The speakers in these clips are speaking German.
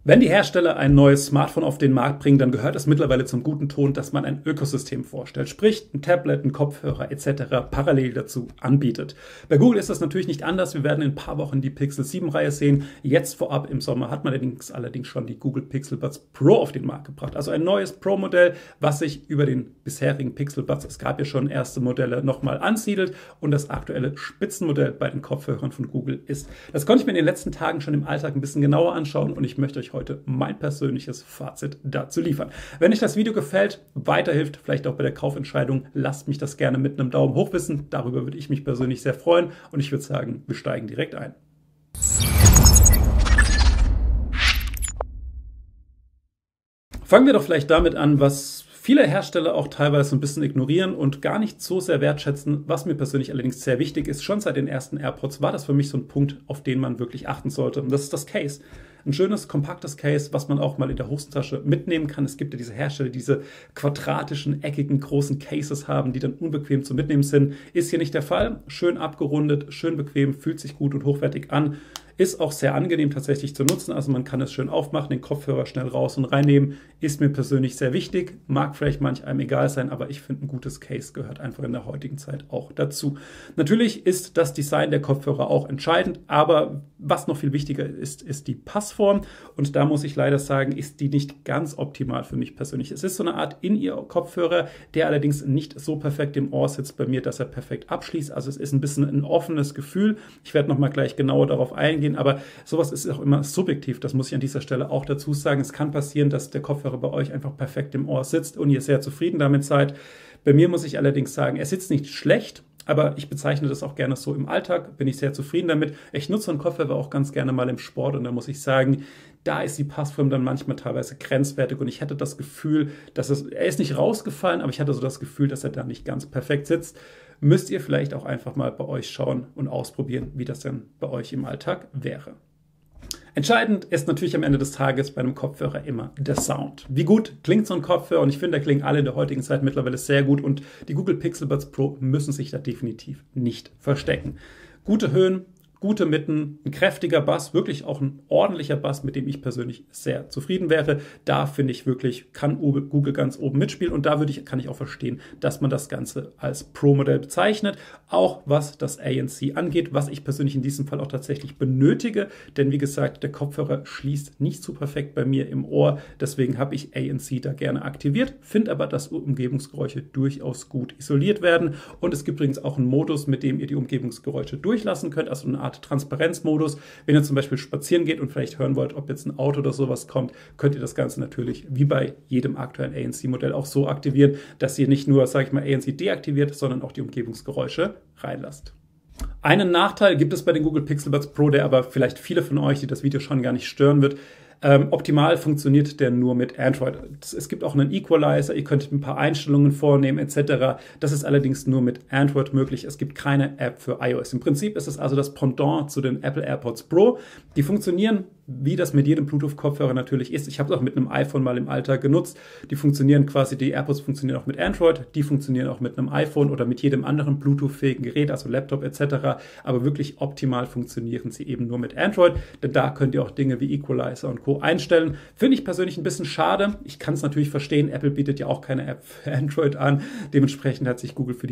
Wenn die Hersteller ein neues Smartphone auf den Markt bringen, dann gehört es mittlerweile zum guten Ton, dass man ein Ökosystem vorstellt, sprich ein Tablet, ein Kopfhörer etc. parallel dazu anbietet. Bei Google ist das natürlich nicht anders. Wir werden in ein paar Wochen die Pixel 7-Reihe sehen. Jetzt vorab im Sommer hat man allerdings schon die Google Pixel Buds Pro auf den Markt gebracht. Also ein neues Pro-Modell, was sich über den bisherigen Pixel Buds, es gab ja schon erste Modelle, nochmal ansiedelt und das aktuelle Spitzenmodell bei den Kopfhörern von Google ist. Das konnte ich mir in den letzten Tagen schon im Alltag ein bisschen genauer anschauen und ich möchte euch heute mein persönliches Fazit dazu liefern. Wenn euch das Video gefällt, weiterhilft, vielleicht auch bei der Kaufentscheidung, lasst mich das gerne mit einem Daumen hoch wissen. Darüber würde ich mich persönlich sehr freuen und ich würde sagen, wir steigen direkt ein. Fangen wir doch vielleicht damit an, was viele Hersteller auch teilweise ein bisschen ignorieren und gar nicht so sehr wertschätzen. Was mir persönlich allerdings sehr wichtig ist, schon seit den ersten AirPods war das für mich so ein Punkt, auf den man wirklich achten sollte. Und das ist das Case. Ein schönes, kompaktes Case, was man auch mal in der Hosentasche mitnehmen kann. Es gibt ja diese Hersteller, die diese quadratischen, eckigen, großen Cases haben, die dann unbequem zu mitnehmen sind. Ist hier nicht der Fall. Schön abgerundet, schön bequem, fühlt sich gut und hochwertig an. Ist auch sehr angenehm tatsächlich zu nutzen, also man kann es schön aufmachen, den Kopfhörer schnell raus und reinnehmen, ist mir persönlich sehr wichtig, mag vielleicht manch einem egal sein, aber ich finde, ein gutes Case gehört einfach in der heutigen Zeit auch dazu. Natürlich ist das Design der Kopfhörer auch entscheidend, aber was noch viel wichtiger ist, ist die Passform und da muss ich leider sagen, ist die nicht ganz optimal für mich persönlich. Es ist so eine Art In-Ear-Kopfhörer, der allerdings nicht so perfekt im Ohr sitzt bei mir, dass er perfekt abschließt, also es ist ein bisschen ein offenes Gefühl. Ich werde nochmal gleich genauer darauf eingehen, aber sowas ist auch immer subjektiv, das muss ich an dieser Stelle auch dazu sagen. Es kann passieren, dass der Kopfhörer bei euch einfach perfekt im Ohr sitzt und ihr sehr zufrieden damit seid. Bei mir muss ich allerdings sagen, er sitzt nicht schlecht, aber ich bezeichne das auch gerne so im Alltag, bin ich sehr zufrieden damit. Ich nutze einen Kopfhörer auch ganz gerne mal im Sport und da muss ich sagen, da ist die Passform dann manchmal teilweise grenzwertig und ich hatte das Gefühl, er ist nicht rausgefallen, aber ich hatte so das Gefühl, dass er da nicht ganz perfekt sitzt. Müsst ihr vielleicht auch einfach mal bei euch schauen und ausprobieren, wie das denn bei euch im Alltag wäre. Entscheidend ist natürlich am Ende des Tages bei einem Kopfhörer immer der Sound. Wie gut klingt so ein Kopfhörer? Und ich finde, da klingen alle in der heutigen Zeit mittlerweile sehr gut und die Google Pixel Buds Pro müssen sich da definitiv nicht verstecken. Gute Höhen, gute Mitten, ein kräftiger Bass, wirklich auch ein ordentlicher Bass, mit dem ich persönlich sehr zufrieden wäre. Da finde ich wirklich, kann Google ganz oben mitspielen und da kann ich auch verstehen, dass man das Ganze als Pro-Modell bezeichnet. Auch was das ANC angeht, was ich persönlich in diesem Fall auch tatsächlich benötige, denn wie gesagt, der Kopfhörer schließt nicht so perfekt bei mir im Ohr, deswegen habe ich ANC da gerne aktiviert, finde aber, dass Umgebungsgeräusche durchaus gut isoliert werden und es gibt übrigens auch einen Modus, mit dem ihr die Umgebungsgeräusche durchlassen könnt, also eine Art Transparenzmodus. Wenn ihr zum Beispiel spazieren geht und vielleicht hören wollt, ob jetzt ein Auto oder sowas kommt, könnt ihr das Ganze natürlich wie bei jedem aktuellen ANC-Modell auch so aktivieren, dass ihr nicht nur, sage ich mal, ANC deaktiviert, sondern auch die Umgebungsgeräusche reinlasst. Einen Nachteil gibt es bei den Google Pixel Buds Pro, der aber vielleicht viele von euch, die das Video schon gar nicht stören wird. Optimal funktioniert der nur mit Android. Es gibt auch einen Equalizer, ihr könnt ein paar Einstellungen vornehmen etc. Das ist allerdings nur mit Android möglich. Es gibt keine App für iOS. Im Prinzip ist es also das Pendant zu den Apple AirPods Pro. Die funktionieren, wie das mit jedem Bluetooth-Kopfhörer natürlich ist. Ich habe es auch mit einem iPhone mal im Alltag genutzt. Die AirPods funktionieren auch mit Android. Die funktionieren auch mit einem iPhone oder mit jedem anderen Bluetooth-fähigen Gerät, also Laptop etc. Aber wirklich optimal funktionieren sie eben nur mit Android, denn da könnt ihr auch Dinge wie Equalizer und Co. einstellen. Finde ich persönlich ein bisschen schade. Ich kann es natürlich verstehen, Apple bietet ja auch keine App für Android an. Dementsprechend hat sich Google für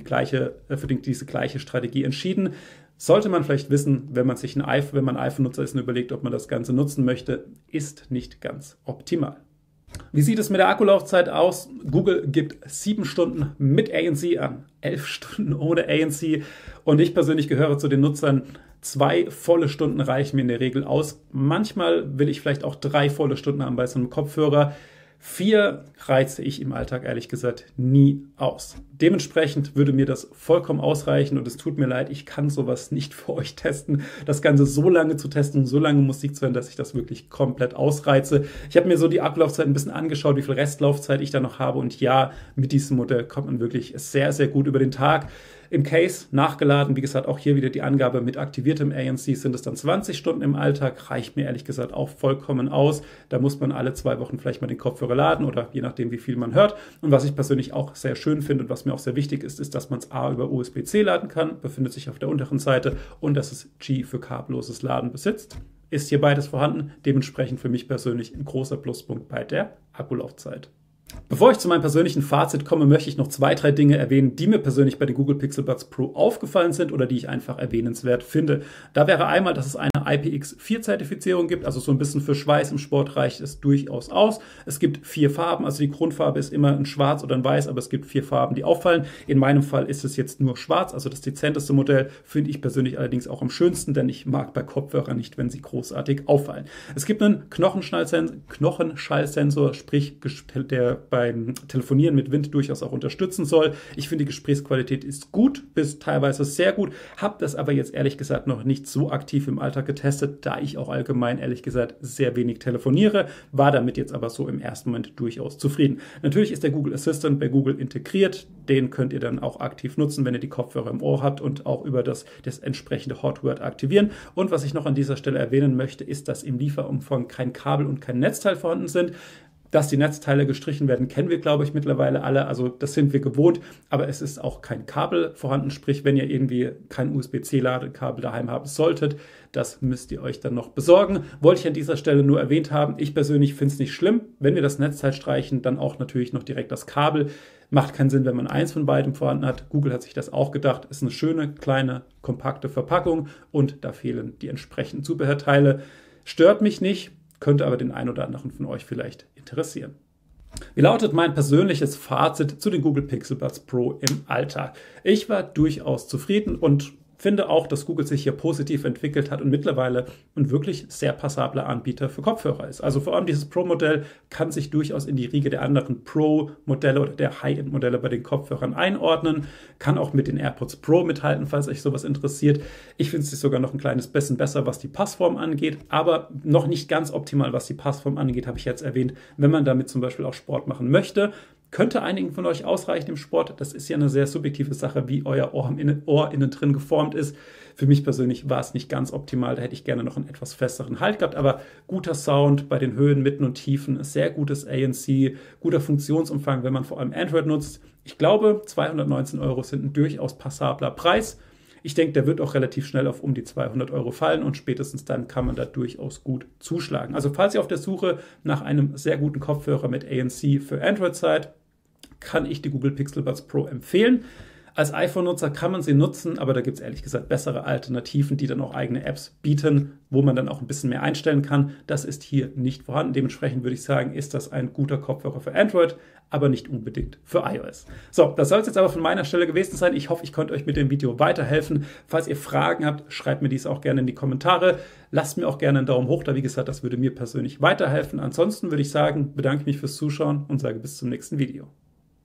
diese gleiche Strategie entschieden. Sollte man vielleicht wissen, wenn man iPhone-Nutzer ist und überlegt, ob man das Ganze nutzen möchte, ist nicht ganz optimal. Wie sieht es mit der Akkulaufzeit aus? Google gibt 7 Stunden mit ANC an, 11 Stunden ohne ANC und ich persönlich gehöre zu den Nutzern, 2 volle Stunden reichen mir in der Regel aus. Manchmal will ich vielleicht auch 3 volle Stunden haben bei so einem Kopfhörer. 4 reize ich im Alltag ehrlich gesagt nie aus. Dementsprechend würde mir das vollkommen ausreichen und es tut mir leid, ich kann sowas nicht für euch testen. Das Ganze so lange zu testen und so lange Musik zu hören, dass ich das wirklich komplett ausreize. Ich habe mir so die Akkulaufzeit ein bisschen angeschaut, wie viel Restlaufzeit ich da noch habe und ja, mit diesem Modell kommt man wirklich sehr, sehr gut über den Tag. Im Case nachgeladen, wie gesagt, auch hier wieder die Angabe mit aktiviertem ANC sind es dann 20 Stunden im Alltag, reicht mir ehrlich gesagt auch vollkommen aus. Da muss man alle 2 Wochen vielleicht mal den Kopfhörer laden oder je nachdem, wie viel man hört. Und was ich persönlich auch sehr schön finde und was mir auch sehr wichtig ist, ist, dass man es A über USB-C laden kann, befindet sich auf der unteren Seite und dass es G für kabelloses Laden besitzt. ist hier beides vorhanden. Dementsprechend für mich persönlich ein großer Pluspunkt bei der Akkulaufzeit. Bevor ich zu meinem persönlichen Fazit komme, möchte ich noch 2, 3 Dinge erwähnen, die mir persönlich bei den Google Pixel Buds Pro aufgefallen sind oder die ich einfach erwähnenswert finde. Da wäre einmal, dass es eine IPX4-Zertifizierung gibt, also so ein bisschen für Schweiß im Sport reicht es durchaus aus. Es gibt 4 Farben, also die Grundfarbe ist immer ein Schwarz oder ein Weiß, aber es gibt 4 Farben, die auffallen. In meinem Fall ist es jetzt nur Schwarz, also das dezenteste Modell, finde ich persönlich allerdings auch am schönsten, denn ich mag bei Kopfhörern nicht, wenn sie großartig auffallen. Es gibt einen Knochenschallsensor, sprich der beim Telefonieren mit Wind durchaus auch unterstützen soll. Ich finde, die Gesprächsqualität ist gut, bis teilweise sehr gut, habe das aber jetzt ehrlich gesagt noch nicht so aktiv im Alltag getestet, da ich auch allgemein ehrlich gesagt sehr wenig telefoniere, war damit jetzt aber so im ersten Moment durchaus zufrieden. Natürlich ist der Google Assistant bei Google integriert, den könnt ihr dann auch aktiv nutzen, wenn ihr die Kopfhörer im Ohr habt und auch über das entsprechende Hot Word aktivieren. Und was ich noch an dieser Stelle erwähnen möchte, ist, dass im Lieferumfang kein Kabel und kein Netzteil vorhanden sind. Dass die Netzteile gestrichen werden, kennen wir, glaube ich, mittlerweile alle. Also das sind wir gewohnt, aber es ist auch kein Kabel vorhanden. Sprich, wenn ihr irgendwie kein USB-C-Ladekabel daheim haben solltet, das müsst ihr euch dann noch besorgen. Wollte ich an dieser Stelle nur erwähnt haben. Ich persönlich finde es nicht schlimm, wenn wir das Netzteil streichen, dann auch natürlich noch direkt das Kabel. Macht keinen Sinn, wenn man eins von beidem vorhanden hat. Google hat sich das auch gedacht. Ist eine schöne, kleine, kompakte Verpackung und da fehlen die entsprechenden Zubehörteile. Stört mich nicht. Könnte aber den einen oder anderen von euch vielleicht interessieren. Wie lautet mein persönliches Fazit zu den Google Pixel Buds Pro im Alltag? Ich war durchaus zufrieden und finde auch, dass Google sich hier positiv entwickelt hat und mittlerweile ein wirklich sehr passabler Anbieter für Kopfhörer ist. Also vor allem dieses Pro-Modell kann sich durchaus in die Riege der anderen Pro-Modelle oder der High-End-Modelle bei den Kopfhörern einordnen, kann auch mit den AirPods Pro mithalten, falls euch sowas interessiert. Ich finde es sogar noch ein kleines bisschen besser, was die Passform angeht, aber noch nicht ganz optimal, was die Passform angeht, habe ich jetzt erwähnt, wenn man damit zum Beispiel auch Sport machen möchte. Könnte einigen von euch ausreichen im Sport. Das ist ja eine sehr subjektive Sache, wie euer Ohr innen drin geformt ist. Für mich persönlich war es nicht ganz optimal. Da hätte ich gerne noch einen etwas festeren Halt gehabt. Aber guter Sound bei den Höhen, Mitten und Tiefen, sehr gutes ANC, guter Funktionsumfang, wenn man vor allem Android nutzt. Ich glaube, 219 € sind ein durchaus passabler Preis. Ich denke, der wird auch relativ schnell auf um die 200 € fallen und spätestens dann kann man da durchaus gut zuschlagen. Also falls ihr auf der Suche nach einem sehr guten Kopfhörer mit ANC für Android seid, kann ich die Google Pixel Buds Pro empfehlen. Als iPhone-Nutzer kann man sie nutzen, aber da gibt es ehrlich gesagt bessere Alternativen, die dann auch eigene Apps bieten, wo man dann auch ein bisschen mehr einstellen kann. Das ist hier nicht vorhanden. Dementsprechend würde ich sagen, ist das ein guter Kopfhörer für Android, aber nicht unbedingt für iOS. So, das soll es jetzt aber von meiner Stelle gewesen sein. Ich hoffe, ich konnte euch mit dem Video weiterhelfen. Falls ihr Fragen habt, schreibt mir dies auch gerne in die Kommentare. Lasst mir auch gerne einen Daumen hoch da. Wie gesagt, das würde mir persönlich weiterhelfen. Ansonsten würde ich sagen, bedanke mich fürs Zuschauen und sage bis zum nächsten Video.